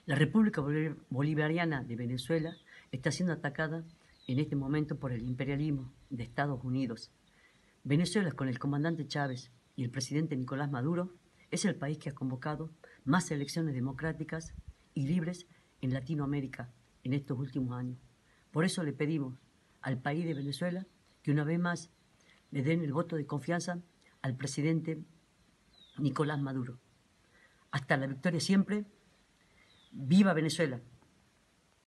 La República Bolivariana de Venezuela está siendo atacada en este momento por el imperialismo de Estados Unidos. Venezuela, con el comandante Chávez y el presidente Nicolás Maduro, es el país que ha convocado más elecciones democráticas y libres en Latinoamérica en estos últimos años. Por eso le pedimos al país de Venezuela que una vez más le den el voto de confianza al presidente Nicolás Maduro. Hasta la victoria siempre. ¡Viva Venezuela!